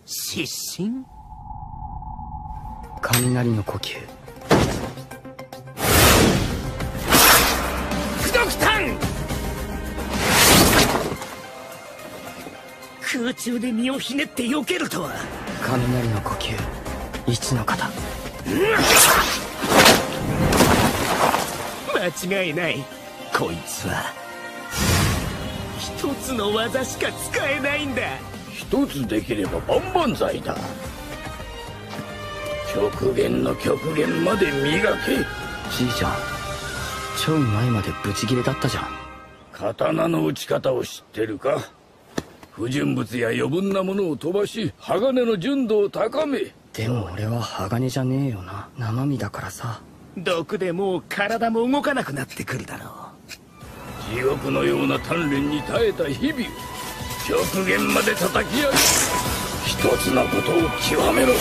失神？ 雷の呼吸。 不動炭！空中で身をひねって避けるとは。 雷の呼吸。一の型。 間違いない。こいつは一つの技しか使えないんだ。 一つできれば万々歳だ。極限の極限まで磨け。 じいちゃん、ちょい前までブチギレだったじゃん。 刀の打ち方を知ってるか。不純物や余分なものを飛ばし、鋼の純度を高め。 でも俺は鋼じゃねえよな。生身だからさ。 毒でもう体も動かなくなってくるだろう。 地獄のような鍛錬に耐えた日々を極限まで叩き上げ、一つのことを極めろ。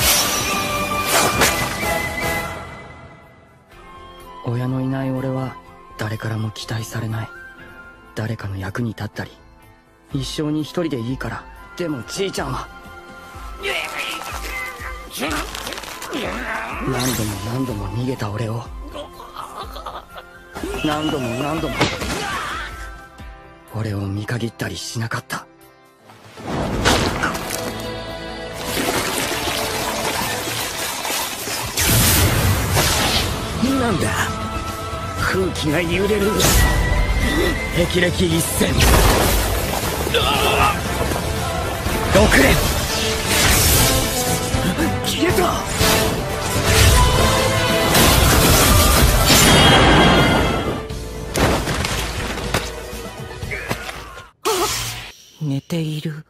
親のいない俺は誰からも期待されない。誰かの役に立ったり、一生に一人でいいから。でもじいちゃんは何度も何度も逃げた俺を何度も何度も俺を見限ったりしなかった。 なんだ、空気が揺れる。霹靂一閃。6連消えた。寝ている。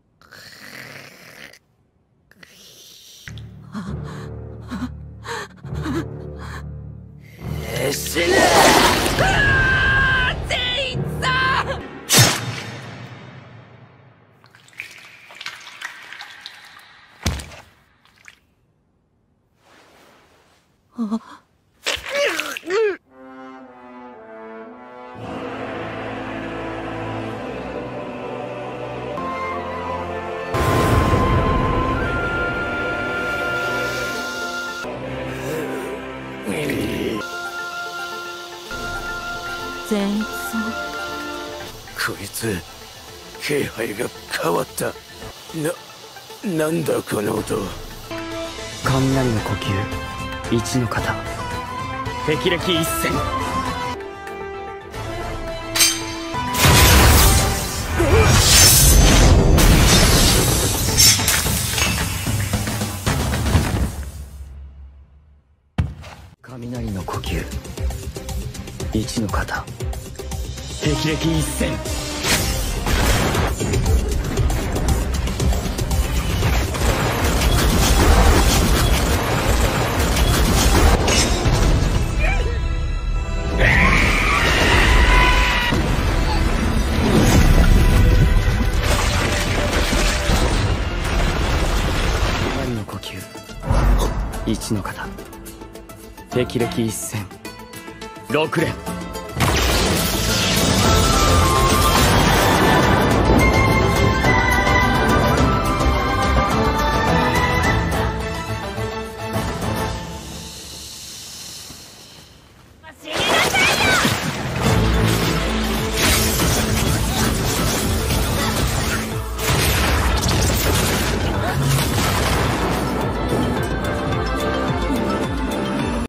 死ね。善逸さん。 善逸さん。 こいつ気配が変わった。なんだこの音。 雷の呼吸。一の型。 霹靂一閃。 雷の呼吸。一の型。 霹靂一閃。 雷の呼吸。一の型。霹靂一閃。6連。